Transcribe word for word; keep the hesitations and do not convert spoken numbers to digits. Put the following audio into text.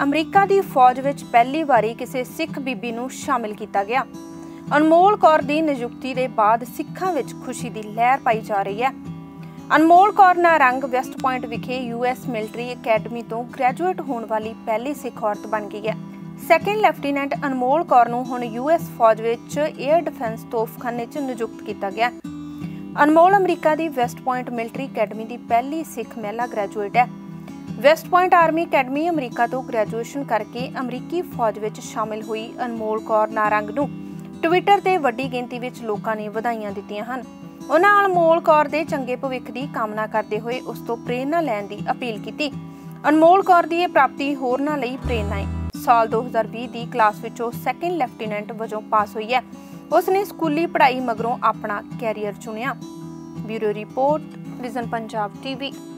अमरीका की फौज विच पहली वारी किसी सिख बीबी नूं शामिल किया गया। अनमोल कौर की नियुक्ति के बाद सिखां विच खुशी की लहर पाई जा रही है। अनमोल कौर नारंग वेस्ट पॉइंट विखे यू एस मिलिटरी अकैडमी तो ग्रैजुएट होने वाली पहली सिख औरत बन गई है। सैकेंड लैफ्टीनेंट अनमोल कौर नूं हुण यू एस फौज विच एयर डिफेंस तोपखाने च नियुक्त किया गया। अनमोल अमरीका की वेस्ट पॉइंट मिलिटरी अकैडमी की पहली सिख महिला ग्रैजुएट है। West Point army academy America तो ग्रैजुएशन करके अमरीकी फौज विच शामिल हुई अनमोल कौर नारंग नूं ट्विटर ते वड्डी गिनती विच लोकां ने वधाइयां दित्तियां हन। उन्हां अनमोल कौर दे चंगे भविख की कामना करते हुए उस तो प्रेरणा लैण की अपील की। अनमोल कौर की यह प्राप्ति होरनां लई प्रेरणा है। साल दो हज़ार बीस की क्लास विचों सैकेंड लैफ्टीनेंट वजों पास हुई है। उसने स्कूली पढ़ाई मगरों अपना कैरियर चुनिया। Bureau report, vision Punjab TV.